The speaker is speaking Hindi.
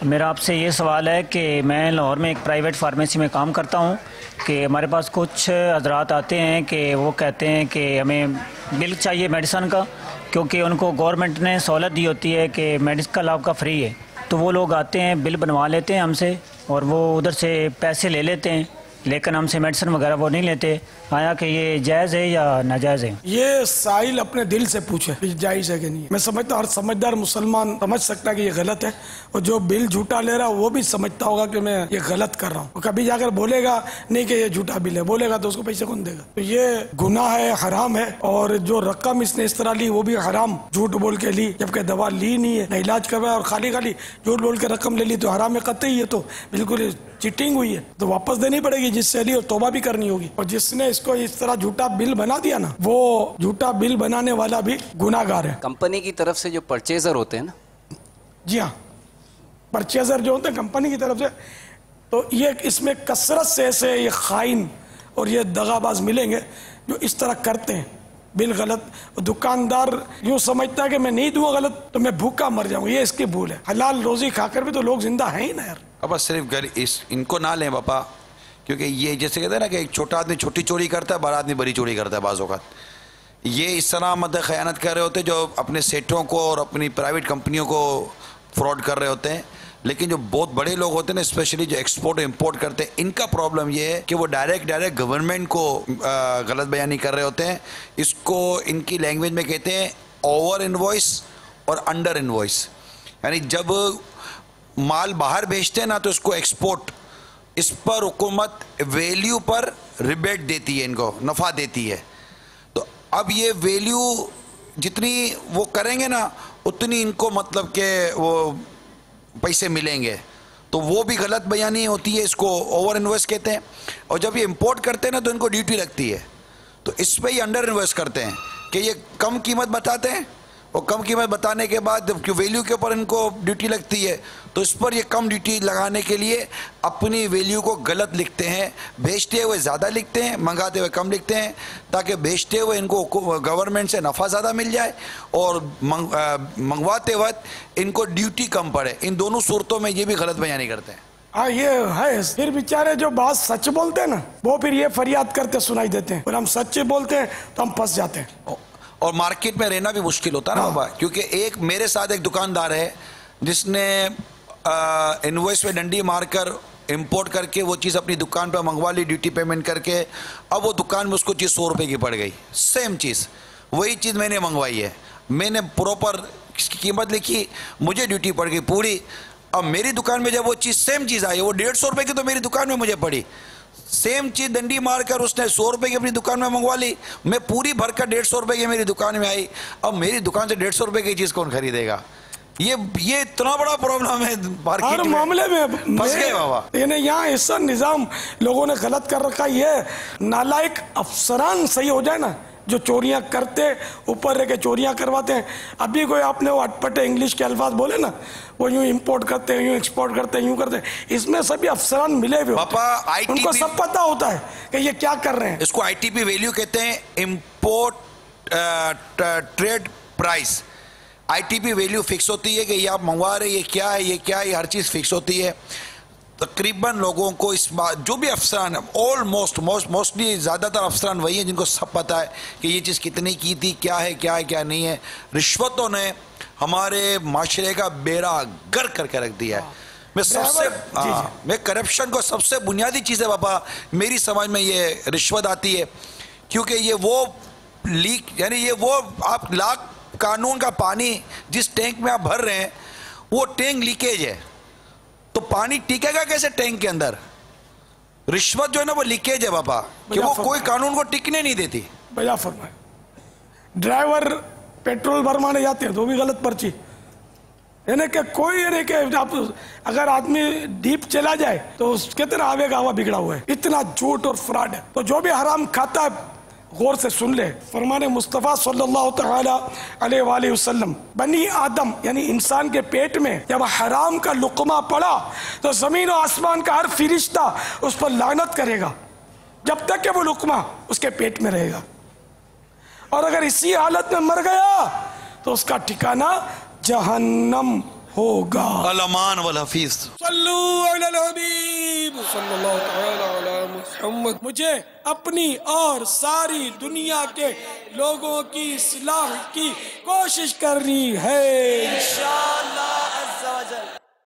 मेरा आपसे ये सवाल है कि मैं लाहौर में एक प्राइवेट फार्मेसी में काम करता हूँ कि हमारे पास कुछ हजरात आते हैं कि वो कहते हैं कि हमें बिल चाहिए मेडिसन का, क्योंकि उनको गवर्नमेंट ने सहूलत दी होती है कि मेडिकल आपका फ्री है। तो वो लोग आते हैं, बिल बनवा लेते हैं हमसे और वो उधर से पैसे ले लेते हैं, लेकिन हमसे मेडिसिन वगैरह वो नहीं लेते। आया कि ये जायज़ है या नाजायज़ है? ये साहिल अपने दिल से पूछे जायज़ है कि नहीं। मैं समझता हर समझदार मुसलमान समझ सकता है कि ये गलत है, और जो बिल झूठा ले रहा है वो भी समझता होगा कि मैं ये गलत कर रहा हूँ। कभी जाकर बोलेगा नहीं कि ये झूठा बिल है, बोलेगा तो उसको पैसे कौन देगा? तो ये गुनाह है, हराम है। और जो रकम इसने इस तरह ली वो भी हराम, झूठ बोल के ली, जबकि दवा ली नहीं है, न इलाज करवाया और खाली झूठ बोल के रकम ले ली, तो हराम है कतई। है तो बिल्कुल चीटिंग हुई है, तो वापस देनी पड़ेगी जिससे ली, और तौबा भी करनी होगी। और जिसने इसको इस तरह झूठा बिल बना दिया ना, वो झूठा बिल बनाने वाला भी गुनाहगार है। कंपनी की तरफ से जो परचेजर होते हैं ना, जी हाँ, परचेजर जो होते हैं कंपनी की तरफ से, तो ये इसमें कसरत से ऐसे ये खाइन और ये दगाबाज मिलेंगे जो इस तरह करते हैं बिल गलत। दुकानदार यूँ समझता है कि मैं नहीं दूंगा गलत तो मैं भूखा मर जाऊंगा, ये इसकी भूल है। हलाल रोजी खाकर भी तो लोग जिंदा हैं ही ना यार। अब सिर्फ इनको ना लें पापा, क्योंकि ये जैसे कहते हैं ना कि एक छोटा आदमी छोटी चोरी करता है, बड़ा आदमी बड़ी चोरी करता है। बाज़ औक़ात ये इस तरह मतलब ख़यानत कर रहे होते हैं जो अपने सेठों को और अपनी प्राइवेट कंपनियों को फ्रॉड कर रहे होते हैं। लेकिन जो बहुत बड़े लोग होते हैं ना, स्पेशली जो एक्सपोर्ट इम्पोर्ट करते हैं, इनका प्रॉब्लम ये है कि वो डायरेक्ट गवर्नमेंट को गलत बयानी कर रहे होते हैं। इसको इनकी लैंग्वेज में कहते हैं ओवर इनवॉइस और अंडर इनवॉइस। यानी जब माल बाहर भेजते हैं ना तो इसको एक्सपोर्ट, इस पर हुकूमत वैल्यू पर रिबेट देती है, इनको नफ़ा देती है। तो अब ये वैल्यू जितनी वो करेंगे ना उतनी इनको मतलब कि वो पैसे मिलेंगे, तो वो भी गलत बयानी होती है, इसको ओवर इन्वेस्ट कहते हैं। और जब ये इंपोर्ट करते हैं ना तो इनको ड्यूटी लगती है, तो इस पर ही अंडर इन्वेस्ट करते हैं कि ये कम कीमत बताते हैं और कम कीमत बताने के बाद जब वैल्यू के ऊपर इनको ड्यूटी लगती है तो इस पर ये कम ड्यूटी लगाने के लिए अपनी वैल्यू को गलत लिखते हैं, भेजते हुए ज़्यादा लिखते हैं, मंगाते हुए कम लिखते हैं, ताकि भेजते हुए इनको गवर्नमेंट से नफ़ा ज़्यादा मिल जाए और मंगवाते वक्त इनको ड्यूटी कम पड़े। इन दोनों सूरतों में ये भी गलत बयानी करते हैं। हाँ ये है। फिर बेचारे जो बात सच बोलते हैं ना, वो फिर ये फरियाद करते सुनाई देते हैं, और हम सच्चे बोलते हैं तो हम फंस जाते हैं और मार्केट में रहना भी मुश्किल होता है ना बाबा। क्योंकि एक मेरे साथ एक दुकानदार है जिसने इनवॉइस में डंडी मारकर इंपोर्ट करके वो चीज़ अपनी दुकान पर मंगवा ली ड्यूटी पेमेंट करके। अब वो दुकान में उसको चीज़ 100 रुपये की पड़ गई, सेम चीज़, वही चीज़ मैंने मंगवाई है, मैंने प्रॉपर कीमत लिखी, मुझे ड्यूटी पड़ गई पूरी। अब मेरी दुकान में जब वो चीज़ सेम चीज़ आई, वो 150 रुपये की तो मेरी दुकान में मुझे पड़ी, सेम चीज़ डंडी मारकर उसने 100 रुपये की अपनी दुकान में मंगवा ली, मैं पूरी भरकर 150 रुपये की मेरी दुकान में आई। अब मेरी दुकान से 150 रुपये की चीज़ कौन खरीदेगा? ये इतना बड़ा प्रॉब्लम है मार्केट में, मामले में फंस गए बाबा। यानी यहाँ ऐसा निज़ाम लोगों ने गलत कर रखा है। नालायक अफसरान सही हो जाए ना, जो चोरियां करते ऊपर रह के चोरियां करवाते हैं। अभी कोई आपने वो अटपटे इंग्लिश के अल्फाज बोले ना, वो यूं इंपोर्ट करते हैं, यूं एक्सपोर्ट करते हैं, यूं करते हैं, इसमें सभी अफसरान मिले हुए होते हैं, उनको सब पता होता है कि ये क्या कर रहे हैं। इसको ITP वैल्यू कहते हैं, import trade price. ITP value fix होती है कि ये आप मंगवा रहे, ये क्या है, ये क्या है, ये हर चीज़ फिक्स होती है। तकरीबन लोगों को इस बात, जो भी अफसरान ऑलमोस्ट मोस्टली ज़्यादातर अफसरान वही हैं जिनको सब पता है कि ये चीज़ कितनी की थी, क्या है क्या नहीं है। रिश्वतों ने हमारे माशरे का बेड़ा गर्क करके रख दिया है। मैं करप्शन को सबसे बुनियादी चीज़ है बाबा, मेरी समझ में ये रिश्वत आती है, क्योंकि ये वो लीक, यानी ये वो आप लाख कानून का पानी जिस टैंक में आप भर रहे हैं वो टैंक लीकेज है, तो पानी टिकेगा कैसे टैंक के अंदर? रिश्वत जो है ना वो लीकेज है बाबा, कि वो कोई कानून को टिकने नहीं देती। भैया फरमाए, ड्राइवर पेट्रोल भरवाने जाते हैं तो भी गलत पर्ची, यानी कि कोई यानी कि आप अगर आदमी डीप चला जाए तो उसके तरह आवेगा हवा बिगड़ा हुआ है। इतना झूठ और फ्रॉड है। तो जो भी हराम खाता है गौर से सुन ले। फरमाने मुस्तफ़ा सल्लल्लाहु तआला अलैहि वसल्लम, बनी आदम यानी इंसान के पेट में जब हराम का लुक़मा पड़ा तो ज़मीन और आसमान का हर फरिश्ता उस पर लानत करेगा जब तक कि वो लुक़मा उसके पेट में रहेगा, और अगर इसी हालत में मर गया तो उसका ठिकाना जहन्नम होगा। अल अमान वल हफीज। सल्लू अलल हबीब सल्लल्लाहु तआला अला मुहम्मद। मुझे अपनी और सारी दुनिया के लोगों की इस्लाह की कोशिश करनी है।